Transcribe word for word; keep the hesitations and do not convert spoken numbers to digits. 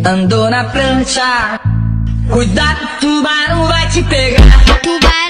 Andou na prancha, cuidado, tubarão vai te pegar. Tubarão